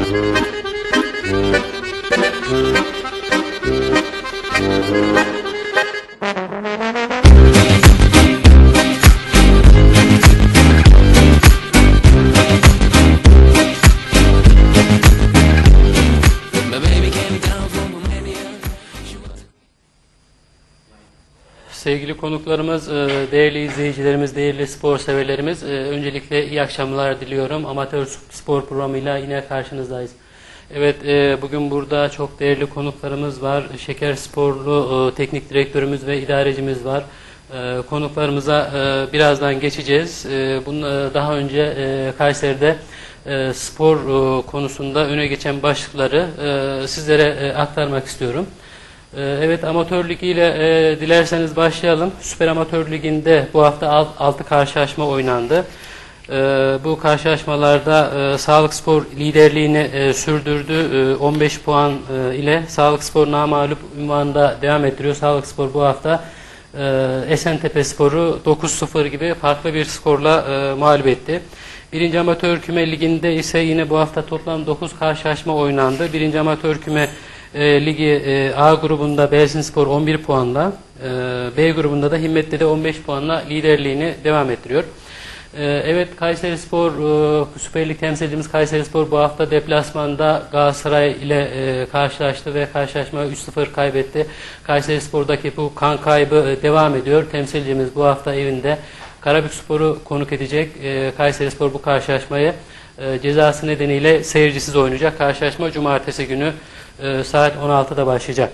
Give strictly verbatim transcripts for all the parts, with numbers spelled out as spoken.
Sevgili konuklarımız, değerli izleyicilerimiz, değerli spor severlerimiz, öncelikle iyi akşamlar diliyorum. Amatör spor programıyla yine karşınızdayız. Evet, bugün burada çok değerli konuklarımız var. Şeker Sporlu teknik direktörümüz ve idarecimiz var. Konuklarımıza birazdan geçeceğiz. Bunun daha önce Kayseri'de spor konusunda öne geçen başlıkları sizlere aktarmak istiyorum. Evet, Amatör Ligi ile e, dilerseniz başlayalım. Süper Amatör Ligi'nde bu hafta altı karşılaşma oynandı. E, bu karşılaşmalarda e, Sağlık Spor liderliğini e, sürdürdü. E, on beş puan e, ile Sağlık Spor namağlup unvanında devam ettiriyor. Sağlık Spor bu hafta e, Esentepe Spor'u dokuz sıfır gibi farklı bir skorla e, mağlup etti. Birinci Amatör Küme Ligi'nde ise yine bu hafta toplam dokuz karşılaşma oynandı. Birinci Amatör Küme E, Ligi e, A grubunda Belsinspor on bir puanla, e, B grubunda da Himmet'te de on beş puanla liderliğini devam ettiriyor. E, evet, Kayserispor, e, Süper Lig temsilcimiz Kayserispor bu hafta deplasmanda Galatasaray ile e, karşılaştı ve karşılaşma üç sıfır kaybetti. Kayserispor'daki bu kan kaybı e, devam ediyor. Temsilcimiz bu hafta evinde Karabükspor'u konuk edecek. E, Kayserispor bu karşılaşmayı e, cezası nedeniyle seyircisiz oynayacak. Karşılaşma cumartesi günü e, saat on altıda başlayacak.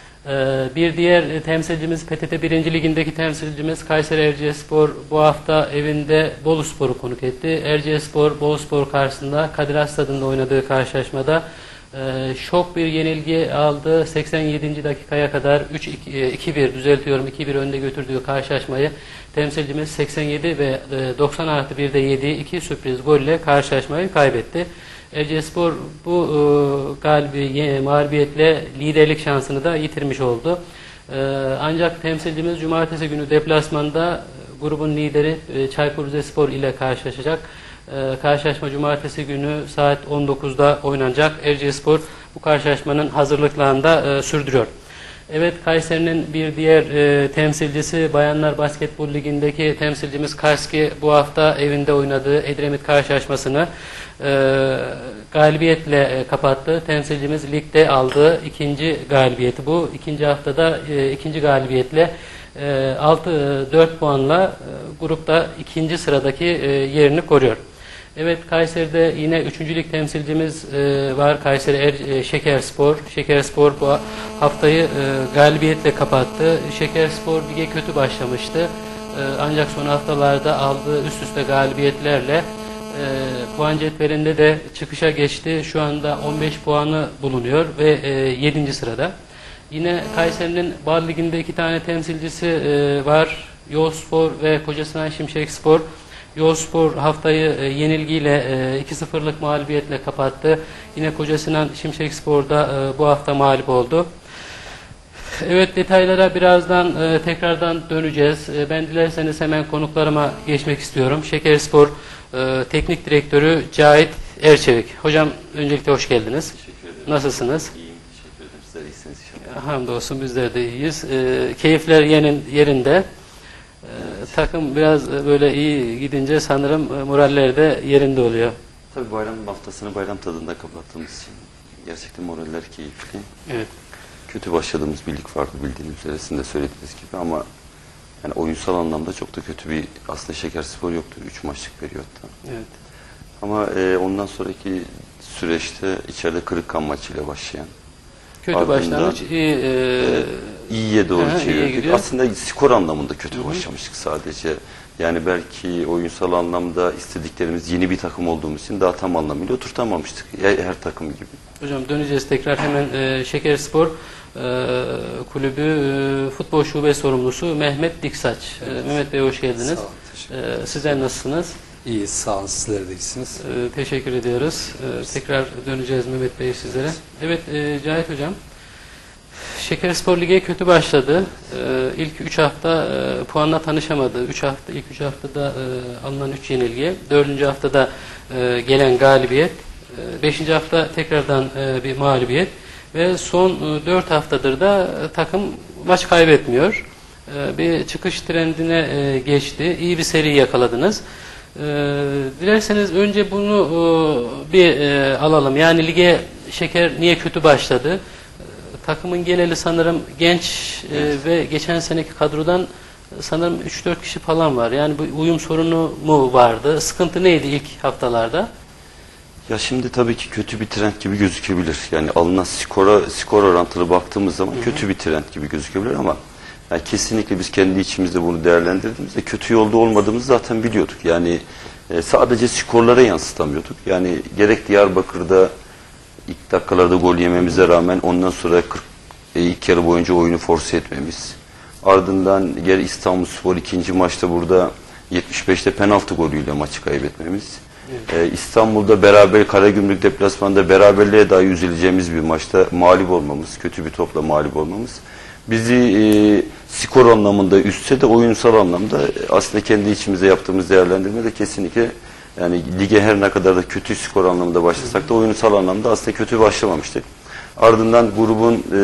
E, bir diğer e, temsilcimiz P T T birinci Ligi'ndeki temsilcimiz Kayseri Erciyesspor bu hafta evinde Boluspor'u konuk etti. Erciyesspor Boluspor karşısında Kadir Has Stadı'nda oynadığı karşılaşmada e, şok bir yenilgi aldı. seksen yedinci dakikaya kadar üç iki bir düzeltiyorum iki bir önde götürdüğü karşılaşmayı temsilcimiz seksen yedi ve doksan artı birde yediği iki sürpriz golle karşılaşmayı kaybetti. Erciyesspor bu e, galibi, mağlubiyetle liderlik şansını da yitirmiş oldu. E, ancak temsilcimiz cumartesi günü deplasmanda e, grubun lideri e, Çaykur Rizespor ile karşılaşacak. E, karşılaşma cumartesi günü saat on dokuzda oynanacak. Erciyesspor bu karşılaşmanın hazırlıklarını da e, sürdürüyor. Evet, Kayseri'nin bir diğer e, temsilcisi Bayanlar Basketbol Ligi'ndeki temsilcimiz Karski bu hafta evinde oynadığı Edremit karşılaşmasını e, galibiyetle e, kapattı. Temsilcimiz ligde aldığı ikinci galibiyeti bu. İkinci haftada e, ikinci galibiyetle e, altı dört puanla e, grupta ikinci sıradaki e, yerini koruyor. Evet, Kayseri'de yine üçüncü lig temsilcimiz e, var. Kayseri er, e, Şekerspor. Şekerspor bu haftayı e, galibiyetle kapattı. Şekerspor lige kötü başlamıştı. E, ancak son haftalarda aldığı üst üste galibiyetlerle e, puan cetvelinde de çıkışa geçti. Şu anda on beş puanı bulunuyor ve e, yedinci sırada. Yine Kayseri'nin Bal Ligi'nde iki tane temsilcisi e, var. Yozspor ve Kocasinan Şimşekspor. Yozspor haftayı e, yenilgiyle e, iki sıfırlık mağlubiyetle kapattı. Yine Kocasinan Şimşekspor'da e, bu hafta mağlup oldu. Evet, detaylara birazdan e, tekrardan döneceğiz. E, ben dilerseniz hemen konuklarıma geçmek istiyorum. Şekerspor e, Teknik Direktörü Cahit Erçevik. Hocam, öncelikle hoş geldiniz. Teşekkür ederim. Nasılsınız? İyiyim, teşekkür ederim. Sizler iyisiniz inşallah. Hamdolsun, bizler de iyiyiz. E, keyifler yerin, yerinde. Evet. Takım biraz böyle iyi gidince sanırım moraller de yerinde oluyor. Tabii bayram haftasını bayram tadında kapattığımız için gerçekten moraller keyifli. Evet. Kötü başladığımız bir lig vardı bildiğiniz üzere, sizin de söylediğiniz gibi, ama yani oyunsal anlamda çok da kötü bir aslında Şekerspor yoktu üç maçlık periyotta. Evet. Ama e, ondan sonraki süreçte içeride Kırıkkan maçıyla başlayan, kötü ardından, başlangıç iyi e, e, iyiye doğru aha, çevirdik. Aslında skor anlamında kötü Hı -hı. başlamıştık sadece. Yani belki oyunsal anlamda istediklerimiz, yeni bir takım olduğumuz için daha tam anlamıyla oturtamamıştık. Her takım gibi. Hocam, döneceğiz tekrar hemen e, Şekerspor e, Kulübü e, Futbol Şube Sorumlusu Mehmet Diksaç. Evet. E, Mehmet Bey, hoş geldiniz. Sağ olun, e, sizler nasılsınız? İyi, sağ olun. Sizler de iyisiniz. E, teşekkür ediyoruz. E, tekrar döneceğiz Mehmet Bey sizlere. Evet, e, Cahit Hocam. Şekerspor Ligi'ye kötü başladı. Ee, ilk üç hafta e, puanla tanışamadı. üç hafta ilk üç haftada e, alınan üç yenilgi. dördüncü haftada e, gelen galibiyet. E, beşinci hafta tekrardan e, bir mağlubiyet ve son e, dört haftadır da e, takım maç kaybetmiyor. E, bir çıkış trendine e, geçti. İyi bir seri yakaladınız. E, dilerseniz önce bunu e, bir e, alalım. Yani lige Şeker niye kötü başladı? E, takımın geneli sanırım genç e, evet. ve geçen seneki kadrodan sanırım üç dört kişi falan var. Yani bu uyum sorunu mu vardı? Sıkıntı neydi ilk haftalarda? Ya şimdi tabii ki kötü bir trend gibi gözükebilir. Yani alınan skora, skor orantılı baktığımız zaman hı hı. kötü bir trend gibi gözükebilir ama yani kesinlikle biz kendi içimizde bunu değerlendirdiğimizde kötü yolda olmadığımızı zaten biliyorduk. Yani e, sadece skorlara yansıtamıyorduk. Yani gerek Diyarbakır'da ilk dakikalarda gol yememize rağmen ondan sonra kırk, e, ilk yarı boyunca oyunu force etmemiz. Ardından geri İstanbulspor ikinci maçta burada yetmiş beşte penaltı golüyle maçı kaybetmemiz. Evet. Ee, İstanbul'da beraber Karagümrük deplasmanında beraberliğe dahi üzüleceğimiz bir maçta mağlup olmamız, kötü bir topla mağlup olmamız bizi e, skor anlamında üstse de oyunsal anlamda aslında kendi içimize yaptığımız değerlendirme de kesinlikle yani lige her ne kadar da kötü skor anlamında başlasak da oyunsal anlamda aslında kötü başlamamıştık. Ardından grubun e,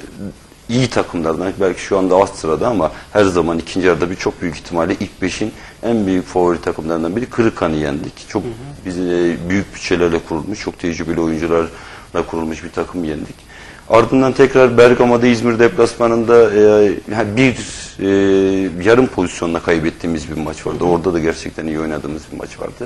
iyi takımlardan belki şu anda alt sırada ama her zaman ikinci yarıda bir çok büyük ihtimalle ilk beşin en büyük favori takımlarından biri Kırıkhan'ı yendik. Çok biz e, büyük bütçelerle kurulmuş, çok tecrübeli oyuncularla kurulmuş bir takım yendik. Ardından tekrar Bergama'da İzmir deplasmanında e, bir e, yarım pozisyonla kaybettiğimiz bir maç vardı. Orada da gerçekten iyi oynadığımız bir maç vardı.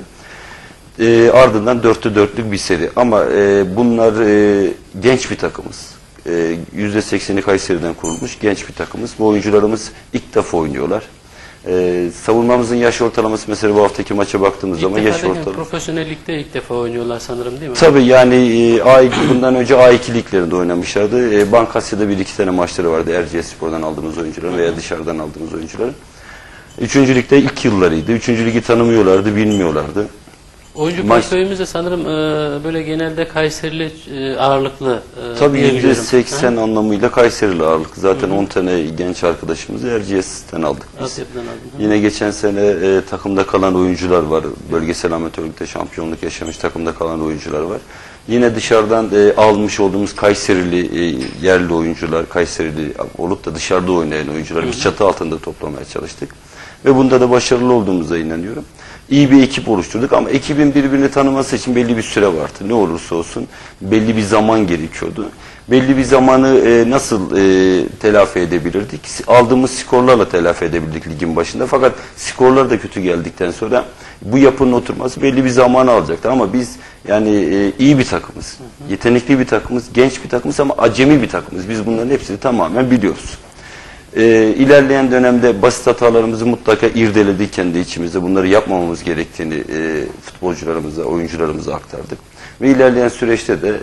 E, ardından dörtte dörtlük bir seri ama e, bunlar e, genç bir takımız. yüzde sekseni Kayseri'den kurulmuş genç bir takımız. Bu oyuncularımız ilk defa oynuyorlar. Ee, savunmamızın yaş ortalaması mesela bu haftaki maça baktığımız ilk zaman yaş ortalaması. Profesyonellikte ilk defa oynuyorlar sanırım değil mi? Tabii yani e, A iki, bundan önce A iki liglerinde oynamışlardı. E, Bankasya'da bir iki tane maçları vardı. Erciyesspor'dan aldığımız oyuncuların veya dışarıdan aldığımız oyuncuların. Üçüncü ligde ilk yıllarıydı. Üçüncü ligi tanımıyorlardı, bilmiyorlardı. Oyuncu portföyümüz de sanırım e, böyle genelde Kayserili e, ağırlıklı. E, Tabii yüzde seksen anlamıyla Kayserili ağırlıklı. Zaten on tane genç arkadaşımızı Erciyes'ten aldık biz. Yine geçen sene e, takımda kalan oyuncular var. Bölgesel amatörlükte şampiyonluk yaşamış takımda kalan oyuncular var. Yine dışarıdan e, almış olduğumuz Kayserili e, yerli oyuncular, Kayserili olup da dışarıda oynayan oyuncular biz çatı altında toplamaya çalıştık. Ve bunda da başarılı olduğumuza inanıyorum. İyi bir ekip oluşturduk ama ekibin birbirini tanıması için belli bir süre vardı. Ne olursa olsun belli bir zaman gerekiyordu. Belli bir zamanı e, nasıl e, telafi edebilirdik? Aldığımız skorlarla telafi edebildik ligin başında. Fakat skorlar da kötü geldikten sonra bu yapının oturması belli bir zamanı alacaktı. Ama biz yani e, iyi bir takımız, yetenekli bir takımız, genç bir takımız ama acemi bir takımız. Biz bunların hepsini tamamen biliyoruz. Ee, ilerleyen dönemde basit hatalarımızı mutlaka irdeledik kendi içimizde. Bunları yapmamamız gerektiğini e, futbolcularımıza, oyuncularımıza aktardık. Ve ilerleyen süreçte de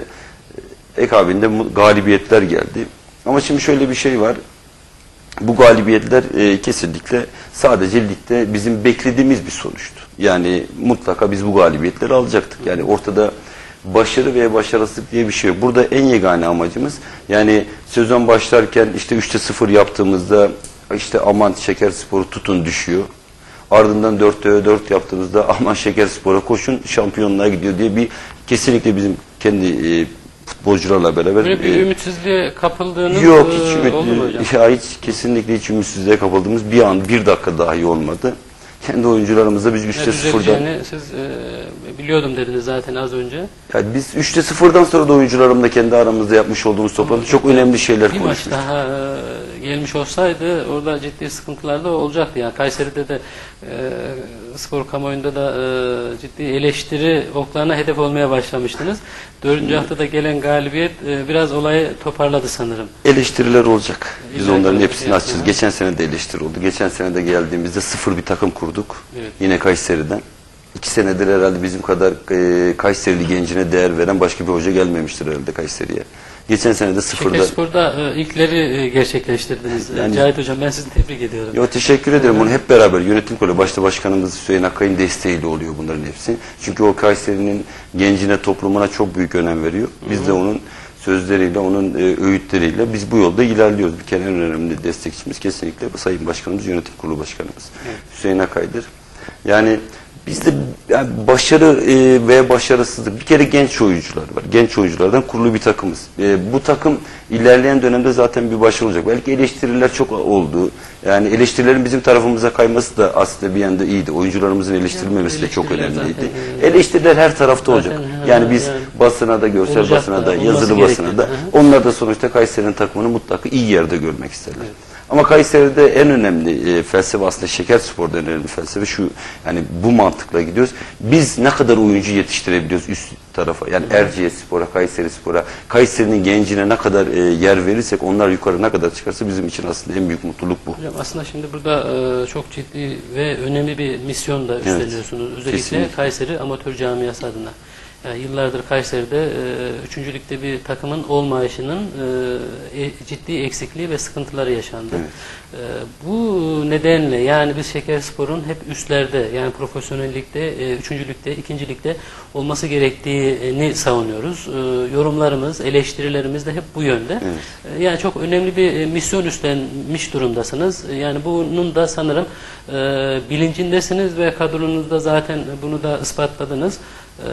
e, ekabinde galibiyetler geldi. Ama şimdi şöyle bir şey var. Bu galibiyetler e, kesinlikle sadece ligde bizim beklediğimiz bir sonuçtu. Yani mutlaka biz bu galibiyetleri alacaktık. Yani ortada başarı veya başarısızlık diye bir şey yok. Burada en yegane amacımız yani sezon başlarken işte üçte sıfır yaptığımızda işte aman Şekerspor'u tutun düşüyor. Ardından dörtte dört yaptığımızda aman Şekerspor'a koşun şampiyonluğa gidiyor diye bir kesinlikle bizim kendi e, futbolcularla beraber. Böyle bir e, ümitsizliğe kapıldığınız yok hiç e, oldu mu hocam? Ya hiç kesinlikle hiç ümitsizliğe kapıldığımız bir an bir dakika dahi olmadı. Kendi oyuncularımızla biz üçte sıfırdan siz e, biliyordum dediniz zaten az önce. Yani biz üçte sıfırdan sonra da oyuncularımla kendi aramızda yapmış olduğumuz toplantıda çok önemli şeyler bir konuşmuştuk. Bir maç daha e, gelmiş olsaydı orada ciddi sıkıntılar da olacaktı. Yani Kayseri'de de e, spor kamuoyunda da e, ciddi eleştiri oklarına hedef olmaya başlamıştınız. Dördüncü haftada gelen galibiyet e, biraz olayı toparladı sanırım. Eleştiriler olacak. Biz İlla onların ki hepsini açacağız. yani. Geçen sene de eleştiri oldu. Geçen sene de geldiğimizde sıfır bir takım kurduk. Evet. Yine Kayseri'den. İki senedir herhalde bizim kadar e, Kayserili gencine değer veren başka bir hoca gelmemiştir herhalde Kayseri'ye. Geçen sene de sıfırda. Şekerspor'da e, ilkleri e, gerçekleştirdiniz. Yani, Cahit Hocam ben sizi tebrik ediyorum. Yo, teşekkür ederim. Bunu hep beraber yönetim kurulu başta başkanımız Hüseyin Akkay'ın desteğiyle oluyor bunların hepsi. Çünkü o Kayseri'nin gencine, toplumuna çok büyük önem veriyor. Biz Hı -hı. de onun sözleriyle, onun e, öğütleriyle biz bu yolda ilerliyoruz. Bir kere en önemli destekçimiz kesinlikle Sayın Başkanımız, yönetim kurulu başkanımız. Evet. Hüseyin Akkay'dır. Yani Bizde yani başarı e, veya başarısızlık, bir kere genç oyuncular var. Genç oyunculardan kurulu bir takımız. E, bu takım ilerleyen dönemde zaten bir başarı olacak. Belki eleştiriler çok oldu. Yani eleştirilerin bizim tarafımıza kayması da aslında bir yanda iyiydi. Oyuncularımızın eleştirilmemesi de çok önemliydi. Eleştiriler her tarafta olacak. Yani biz basına da, görsel basına da, yazılı basına da, onlar da sonuçta Kayseri'nin takımını mutlaka iyi yerde görmek isterler. Ama Kayseri'de en önemli e, felsefe aslında Şekerspor'da en önemli felsefe şu, yani bu mantıkla gidiyoruz. Biz ne kadar oyuncu yetiştirebiliyoruz üst tarafa, yani Erciyesspor'a, Kayserispor'a, Kayseri'nin gencine ne kadar e, yer verirsek onlar yukarı ne kadar çıkarsa bizim için aslında en büyük mutluluk bu. Hocam aslında şimdi burada e, çok ciddi ve önemli bir misyon da üstleniyorsunuz. Evet, özellikle kesinlikle. Kayseri amatör camiası adına. Yani yıllardır Kayseri'de e, üçüncü ligde bir takımın olmayışının e, ciddi eksikliği ve sıkıntıları yaşandı. Evet. E, bu nedenle yani biz Şekerspor'un hep üstlerde, yani profesyonel ligde, e, üçüncü ligde, ikinci ligde olması gerektiğini savunuyoruz. E, yorumlarımız, eleştirilerimiz de hep bu yönde. Evet. E, yani çok önemli bir e, misyon üstlenmiş durumdasınız. E, yani bunun da sanırım e, bilincindesiniz ve kadronuzda zaten bunu da ispatladınız. Ee,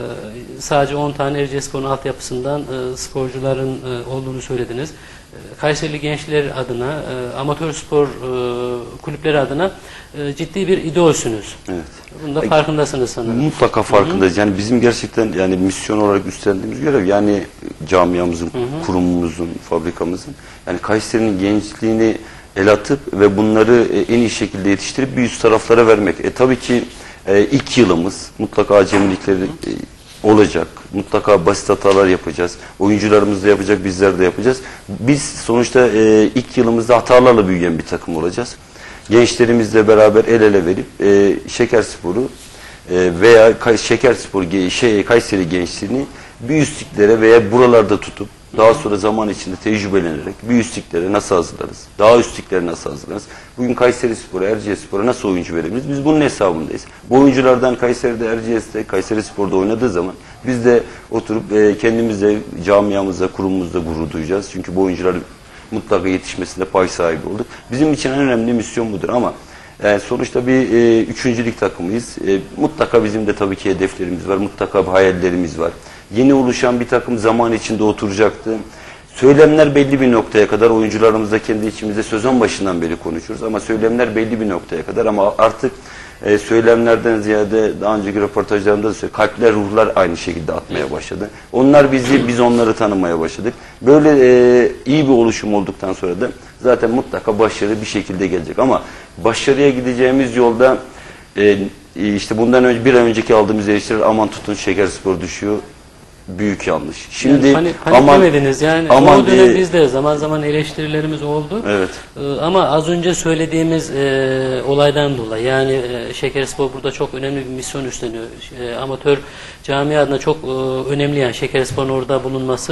sadece on tane Erciyespor'un altyapısından e, sporcuların e, olduğunu söylediniz. E, Kayserili gençler adına, e, amatör spor e, kulüpleri adına e, ciddi bir idolsünüz. Evet. Bunun da farkındasınız sanırım. Mutlaka farkındayız. Hı-hı. Yani bizim gerçekten yani misyon olarak üstlendiğimiz görev, yani camiamızın, Hı-hı. kurumumuzun, fabrikamızın, yani Kayseri'nin gençliğini el atıp ve bunları e, en iyi şekilde yetiştirip bir üst taraflara vermek. E tabii ki Ee, ilk yılımız mutlaka acemilikleri e, olacak. Mutlaka basit hatalar yapacağız. Oyuncularımız da yapacak, bizler de yapacağız. Biz sonuçta e, ilk yılımızda hatalarla büyüyen bir takım olacağız. Gençlerimizle beraber el ele verip e, Şekerspor'u e, veya Kay Şekerspor şey, Kayseri gençliğini bir üstlüklere veya buralarda tutup daha sonra zaman içinde tecrübelenerek bir üstlüklere nasıl hazırlarız? Daha üstlüklere nasıl hazırlarız? Bugün Kayserispor'a, Erciyespor'a nasıl oyuncu verebiliriz? Biz bunun hesabındayız. Bu oyunculardan Kayseri'de, Erciyes'te, Kayserispor'da oynadığı zaman biz de oturup e, kendimizle, camiamızla, kurumumuzla gurur duyacağız. Çünkü bu oyuncular mutlaka yetişmesinde pay sahibi olduk. Bizim için en önemli misyon budur ama yani sonuçta bir e, üçüncülük takımıyız. E, mutlaka bizim de tabii ki hedeflerimiz var. Mutlaka bir hayallerimiz var. Yeni oluşan bir takım zaman içinde oturacaktı. Söylemler belli bir noktaya kadar, oyuncularımızla kendi içimizde sezon başından beri konuşuyoruz ama söylemler belli bir noktaya kadar ama artık e, söylemlerden ziyade daha önceki röportajlarımda da söyledim, kalpler, ruhlar aynı şekilde atmaya başladı. Onlar bizi, biz onları tanımaya başladık. Böyle e, iyi bir oluşum olduktan sonra da zaten mutlaka başarı bir şekilde gelecek ama başarıya gideceğimiz yolda e, işte bundan önce bir ay önceki aldığımız eleştiriler, aman tutun Şekerspor düşüyor. Büyük yanlış. Şimdi yani panik, aman, demediniz yani aman, o dönem e, bizde zaman zaman eleştirilerimiz oldu. Evet. E, ama az önce söylediğimiz e, olaydan dolayı yani e, Şekerspor burada çok önemli bir misyon üstleniyor. E, amatör cami adına çok e, önemli yani Şekerspor'un orada bulunması,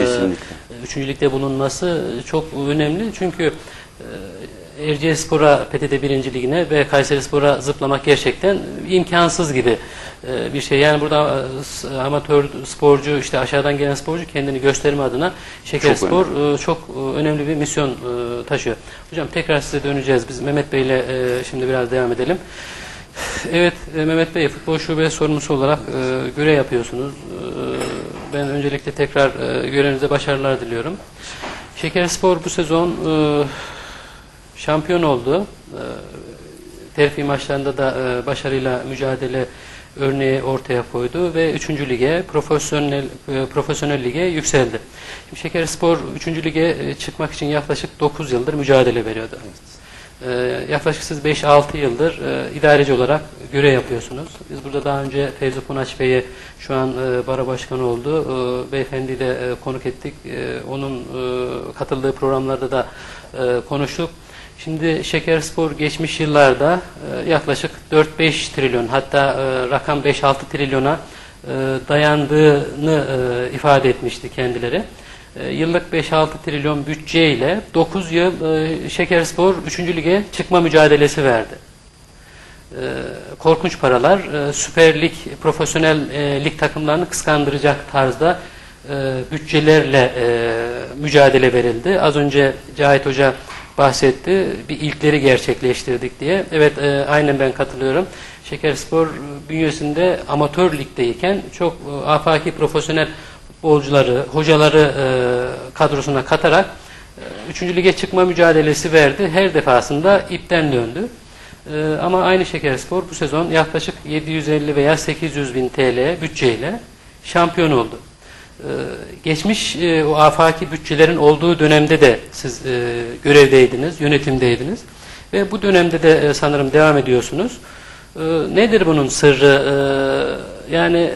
e, üçüncülükte bulunması çok önemli çünkü e, Erciyespor'a, P T T birinci Ligine ve Kayserispor'a zıplamak gerçekten imkansız gibi bir şey. Yani burada amatör sporcu, işte aşağıdan gelen sporcu kendini gösterme adına Şekerspor çok önemli, çok önemli bir misyon taşıyor. Hocam tekrar size döneceğiz. Biz Mehmet Bey ile şimdi biraz devam edelim. Evet Mehmet Bey, futbol şube sorumlusu olarak görev yapıyorsunuz. Ben öncelikle tekrar görevinize başarılar diliyorum. Şekerspor bu sezon şampiyon oldu. Terfi maçlarında da başarıyla mücadele örneği ortaya koydu ve üçüncü lige, profesyonel profesyonel lige yükseldi. Şimdi Şekerspor üçüncü lige çıkmak için yaklaşık dokuz yıldır mücadele veriyordu. Evet. Yaklaşık siz beş altı yıldır idareci olarak görev yapıyorsunuz. Biz burada daha önce Fevzi Punaç Bey'e şu an bara başkanı oldu. Beyefendiyi de konuk ettik. Onun katıldığı programlarda da konuştuk. Şimdi Şekerspor geçmiş yıllarda e, yaklaşık dört beş trilyon hatta e, rakam beş altı trilyona e, dayandığını e, ifade etmişti kendileri. E, yıllık beş altı trilyon bütçeyle dokuz yıl e, Şekerspor üçüncü lige çıkma mücadelesi verdi. E, korkunç paralar, e, Süper Lig, profesyonel e, lig takımlarını kıskandıracak tarzda e, bütçelerle e, mücadele verildi. Az önce Cahit Hoca bahsetti. Bir ilkleri gerçekleştirdik diye. Evet, e, aynen ben katılıyorum. Şekerspor bünyesinde amatör ligdeyken çok e, afaki profesyonel futbolcuları, hocaları e, kadrosuna katarak e, üçüncü lige çıkma mücadelesi verdi. Her defasında ipten döndü. E, ama aynı Şekerspor bu sezon yaklaşık yedi yüz elli veya sekiz yüz bin T L bütçeyle şampiyon oldu. Ee, geçmiş e, o afaki bütçelerin olduğu dönemde de siz e, görevdeydiniz, yönetimdeydiniz ve bu dönemde de e, sanırım devam ediyorsunuz. E, nedir bunun sırrı? E, yani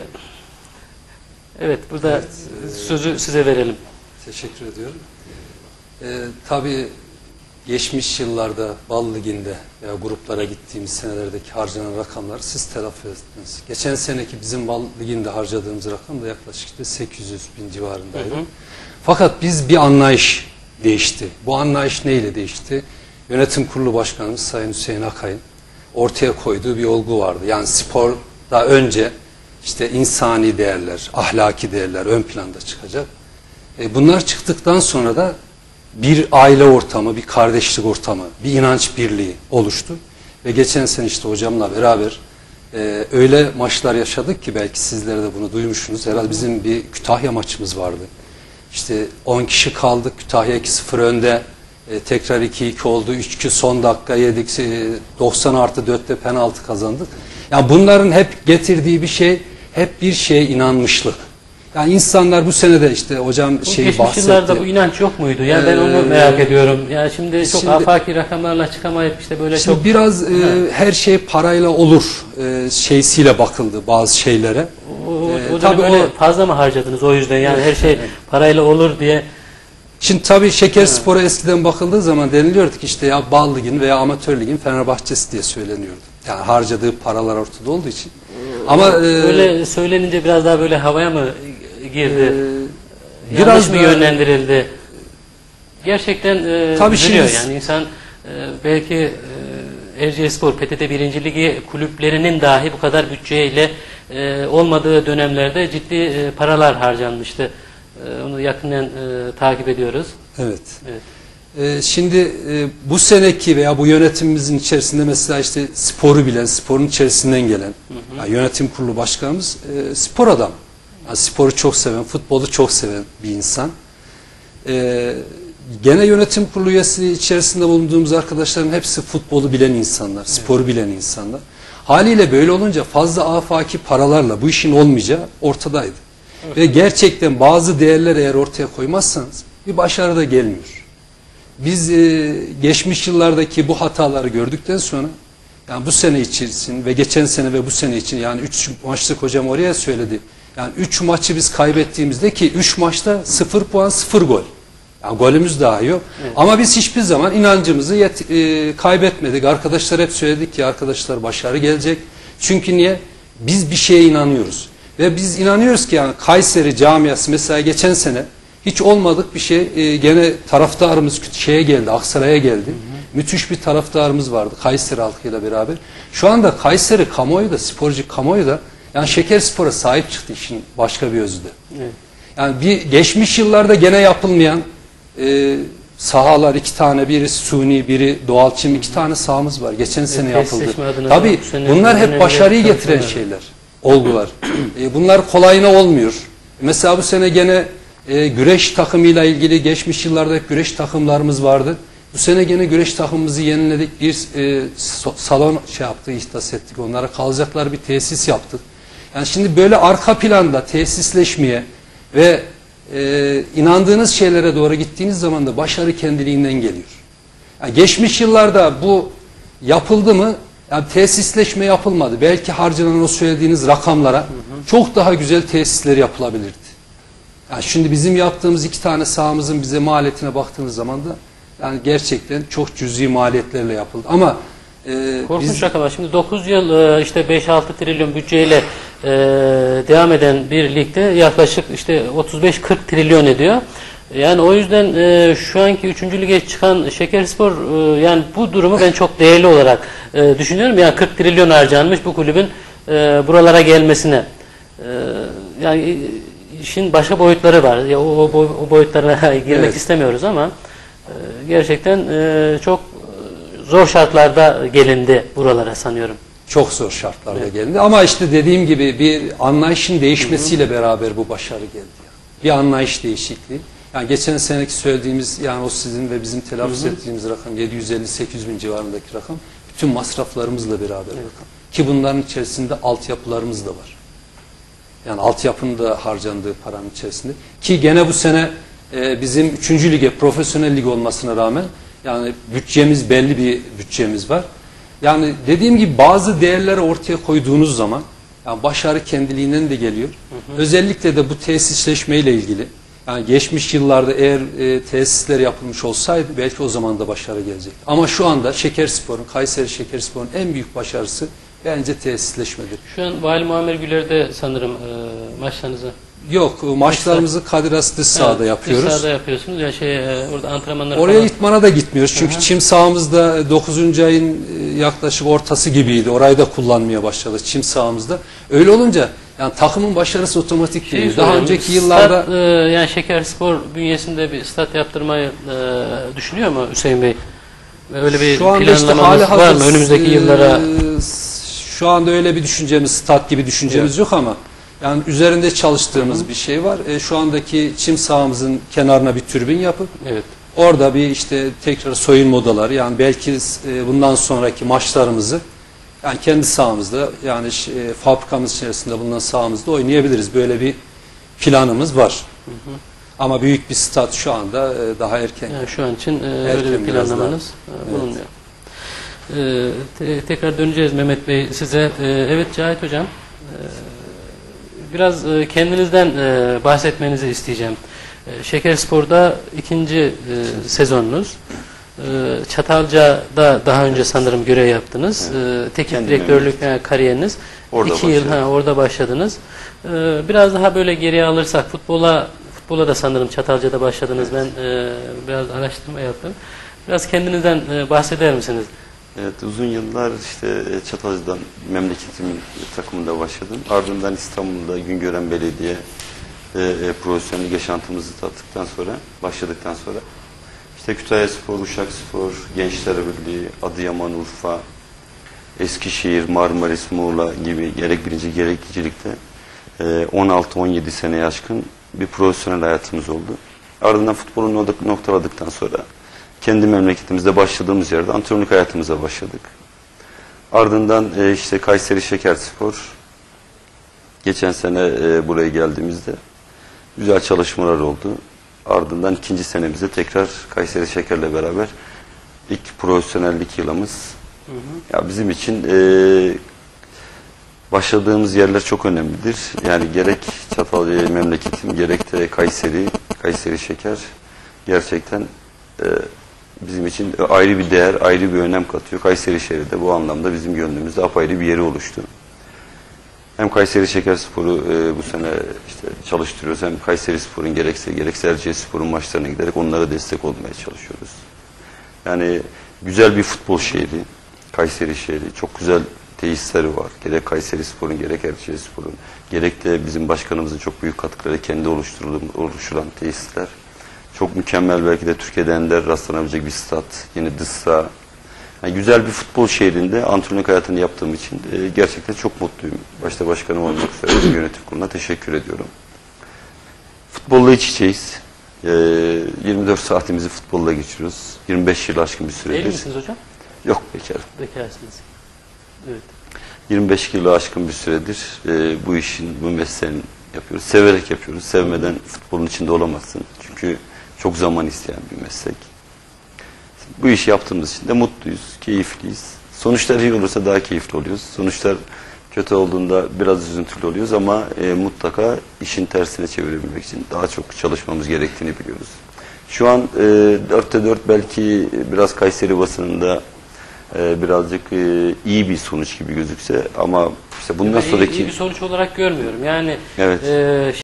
evet, burada Evet, sözü size verelim. Teşekkür ediyorum. Ee, tabii geçmiş yıllarda Bal Ligi'nde veya gruplara gittiğimiz senelerdeki harcanan rakamları siz telafi ettiniz. Geçen seneki bizim Bal Ligi'nde harcadığımız rakam da yaklaşık işte sekiz yüz bin civarındaydı. Hı hı. Fakat biz bir anlayış değişti. Bu anlayış neyle değişti? Yönetim Kurulu Başkanımız Sayın Hüseyin Akay'ın ortaya koyduğu bir olgu vardı. Yani sporda önce işte insani değerler, ahlaki değerler ön planda çıkacak. E bunlar çıktıktan sonra da bir aile ortamı, bir kardeşlik ortamı, bir inanç birliği oluştu. Ve geçen sene işte hocamla beraber e, öyle maçlar yaşadık ki belki sizler de bunu duymuşsunuz. Herhalde bizim bir Kütahya maçımız vardı. İşte on kişi kaldık, Kütahya iki sıfır önde, e, tekrar iki iki oldu, üç iki son dakika yedik, e, doksan artı dörtte penaltı kazandık. Yani bunların hep getirdiği bir şey, hep bir şeye inanmışlık. Yani insanlar bu sene de işte hocam bu şeyi geçmiş bahsetti. Geçmiş yıllarda bu inanç yok muydu? Yani ee, ben onu merak ediyorum. Yani şimdi çok şimdi, afaki rakamlarla çıkamayıp işte böyle şimdi çok... biraz e, her şey parayla olur e, şeysiyle bakıldı bazı şeylere. O, o, ee, o tabii o, fazla mı harcadınız o yüzden? Yani her şey parayla olur diye... Şimdi tabii Şekerspor'a eskiden bakıldığı zaman deniliyordu ki işte ya Bal Ligi'nin veya Amatör Lig'in Fenerbahçesi diye söyleniyordu. Yani harcadığı paralar ortada olduğu için. Ama e, öyle söylenince biraz daha böyle havaya mı girdi? E, biraz mı yönlendirildi? Gerçekten e, tabii üzülüyor şimdi, yani insan e, belki e, Erciyesspor, P T T birinci Ligi kulüplerinin dahi bu kadar bütçeyle e, olmadığı dönemlerde ciddi e, paralar harcanmıştı. E, onu yakından e, takip ediyoruz. Evet. Evet. Ee, şimdi e, bu seneki veya bu yönetimimizin içerisinde mesela işte sporu bilen, sporun içerisinden gelen hı hı. Yani yönetim kurulu başkanımız e, spor adam. Yani sporu çok seven, futbolu çok seven bir insan. E, gene yönetim kurulu üyesi içerisinde bulunduğumuz arkadaşların hepsi futbolu bilen insanlar, evet. Sporu bilen insanlar. Haliyle böyle olunca fazla afaki paralarla bu işin olmayacağı ortadaydı. Evet. Ve gerçekten bazı değerler eğer ortaya koymazsanız bir başarı da gelmiyor. Biz e, geçmiş yıllardaki bu hataları gördükten sonra yani bu sene için ve geçen sene ve bu sene için yani üç maçlık hocam oraya söyledi. Yani üç maçı biz kaybettiğimizde ki üç maçta sıfır puan sıfır gol. Yani golümüz daha yok. Evet. Ama biz hiçbir zaman inancımızı yet, e, kaybetmedik. Arkadaşlar hep söyledik ki arkadaşlar başarı gelecek. Çünkü niye? Biz bir şeye inanıyoruz. Ve biz inanıyoruz ki yani Kayseri camiası mesela geçen sene hiç olmadık bir şey. E, gene taraftarımız şeye geldi, Aksaray'a geldi. Hı hı. Müthiş bir taraftarımız vardı Kayseri halkıyla beraber. Şu anda Kayseri kamuoyu da, sporcu kamuoyu da yani Şekerspor'a sahip çıktı işin başka bir özü de. Evet. Yani bir geçmiş yıllarda gene yapılmayan e, sahalar iki tane, biri suni, biri doğal çim, iki tane sahamız var. Geçen sene e, yapıldı. Tabii bunlar hep başarıyı getiren şeyler, olgular. e, bunlar kolayına olmuyor. Mesela bu sene gene E, güreş takımıyla ilgili geçmiş yıllarda güreş takımlarımız vardı. Bu sene gene güreş takımımızı yeniledik. Bir e, salon şey yaptık, ihdas ettik. Onlara kalacaklar bir tesis yaptık. Yani şimdi böyle arka planda tesisleşmeye ve e, inandığınız şeylere doğru gittiğiniz zaman da başarı kendiliğinden geliyor. Yani geçmiş yıllarda bu yapıldı mı? Yani tesisleşme yapılmadı. Belki harcanan o söylediğiniz rakamlara hı hı. çok daha güzel tesisler yapılabilirdi. Yani şimdi bizim yaptığımız iki tane sahamızın bize maliyetine baktığınız zaman da yani gerçekten çok cüzi maliyetlerle yapıldı. Ama e, korkunç biz... rakamlar. Şimdi dokuz yıl işte beş altı trilyon bütçeyle e, devam eden bir ligde yaklaşık işte otuz beş kırk trilyon ediyor. Yani o yüzden e, şu anki üçüncü lige çıkan Şekerspor e, yani bu durumu ben çok değerli olarak e, düşünüyorum. Yani kırk trilyon harcanmış bu kulübün e, buralara gelmesine. E, yani işin başka boyutları var. Ya o, o, o boyutlara girmek evet. istemiyoruz ama e, gerçekten e, çok zor şartlarda gelindi buralara sanıyorum. Çok zor şartlarda Evet. gelindi ama işte dediğim gibi bir anlayışın değişmesiyle hı hı. beraber bu başarı geldi. Yani. Bir anlayış değişikliği. Yani geçen seneki söylediğimiz, yani o sizin ve bizim telaffuz hı hı. ettiğimiz rakam yedi yüz elli sekiz yüz bin civarındaki rakam bütün masraflarımızla beraber evet. rakam. Ki bunların içerisinde altyapılarımız da var. Yani altyapının da harcandığı paranın içerisinde. Ki gene bu sene e, bizim üçüncü lige, profesyonel lig olmasına rağmen yani bütçemiz, belli bir bütçemiz var. Yani dediğim gibi bazı değerleri ortaya koyduğunuz zaman yani başarı kendiliğinden de geliyor. Hı hı. Özellikle de bu tesisleşme ile ilgili. Yani geçmiş yıllarda eğer e, tesisler yapılmış olsaydı belki o zaman da başarı gelecekti. Ama şu anda Şekerspor'un, Kayseri Şekerspor'un en büyük başarısı bence tesisleşmedir. Şu an Vali Muammer Güler'de sanırım e, maçlarınızı. Yok, maçlarımızı Kadir Has dış sahada evet, yapıyoruz. Dış sahada yapıyorsunuz. Yani şey orada antrenmanlar Oraya falan. itmana da gitmiyoruz. Çünkü Aha. çim sahamızda dokuzuncu ayın yaklaşık ortası gibiydi. Orayı da kullanmaya başladık çim sahamızda. Öyle olunca yani takımın başarısı otomatik şey değil. Daha önceki yıllarda stat, e, yani Şekerspor bünyesinde bir stat yaptırmayı e, düşünüyor mu Hüseyin Bey? Öyle bir planlamanız işte var mı önümüzdeki e, yıllara? Şu anda öyle bir düşüncemiz, stat gibi düşüncemiz evet. yok ama yani üzerinde çalıştığımız Hı -hı. bir şey var. E, şu andaki çim sahamızın kenarına bir türbin yapıp evet. orada bir işte tekrar soyunma odaları, yani belki e, bundan sonraki maçlarımızı yani kendi sahamızda, yani e, fabrikamız içerisinde bulunan sahamızda oynayabiliriz. Böyle bir planımız var. Hı hı. Ama büyük bir stat şu anda e, daha erken. Yani şu an için e, öyle bir planlamanız daha, bulunmuyor. Evet. E, te tekrar döneceğiz Mehmet Bey size. E, evet Cahit Hocam. E, Biraz e, kendinizden e, bahsetmenizi isteyeceğim. E, Şekerspor'da ikinci e, sezonunuz. E, Çatalca'da daha önce sanırım görev yaptınız. Evet. E, teknik Kendim direktörlük yani kariyeriniz. Orada İki yıl ha, orada başladınız. E, biraz daha böyle geriye alırsak futbola futbola da sanırım Çatalca'da başladınız. Evet. Ben e, biraz araştırma yaptım. Biraz kendinizden e, bahseder misiniz? Evet, uzun yıllar işte Çatalca'dan memleketimin takımında başladım. Ardından İstanbul'da Güngören Belediye e, e, profesyonel yaşantımızı tattıktan sonra, başladıktan sonra işte Kütahyaspor, Uşakspor, Gençler Birliği, Adıyaman, Urfa, Eskişehir, Marmaris, Muğla gibi gerek birinci gerek ikincilikte e, on altı on yedi seneye aşkın bir profesyonel hayatımız oldu. Ardından futbolu noktaladıktan sonra kendi memleketimizde başladığımız yerde antrenörlük hayatımıza başladık. Ardından e, işte Kayseri Şekerspor, geçen sene e, buraya geldiğimizde güzel çalışmalar oldu. Ardından ikinci senemizde tekrar Kayseri Şeker'le beraber ilk profesyonellik yılımız. Hı hı. Ya bizim için e, başladığımız yerler çok önemlidir. Yani gerek Çatalca memleketim, gerek de Kayseri, Kayseri Şeker gerçekten e, bizim için ayrı bir değer, ayrı bir önem katıyor. Kayseri şehri de bu anlamda bizim gönlümüzde apayrı bir yeri oluştu. Hem Kayseri Şekerspor'u e, bu sene işte çalıştırıyoruz, hem Kayseri Spor'un gerekse gerekse Erciyesspor'un maçlarına giderek onlara destek olmaya çalışıyoruz. Yani güzel bir futbol şehri, Kayseri şehri, çok güzel tesisleri var. Gerek Kayseri Spor'un, gerek Erciyesspor'un, gerek de bizim başkanımızın çok büyük katkıları kendi oluşturulan tesisler. Çok mükemmel, belki de Türkiye'de ender rastlanabilecek bir stat, yine dış saha. Yani güzel bir futbol şehrinde antrenörlük hayatını yaptığım için e, gerçekten çok mutluyum. Başta başkanım olmak üzere yönetim kuruluna teşekkür ediyorum. Futbolla iç içeyiz. E, yirmi dört saatimizi futbolla geçiriyoruz. yirmi beş yıl aşkın bir süredir. Evli misiniz hocam? Yok, bekarım. Bekarsınız. Evet. yirmi beş yılı aşkın bir süredir e, bu işin, bu mesleğin yapıyoruz. Severek yapıyoruz. Sevmeden futbolun içinde olamazsın. Çünkü çok zaman isteyen bir meslek. Bu işi yaptığımız için de mutluyuz, keyifliyiz. Sonuçlar iyi olursa daha keyifli oluyoruz. Sonuçlar kötü olduğunda biraz üzüntülü oluyoruz ama e, mutlaka işin tersine çevirebilmek için daha çok çalışmamız gerektiğini biliyoruz. Şu an e, dörtte dört belki biraz Kayseri basınında e, birazcık e, iyi bir sonuç gibi gözükse ama işte bundan yani sonraki... iyi bir sonuç olarak görmüyorum. Yani evet. E,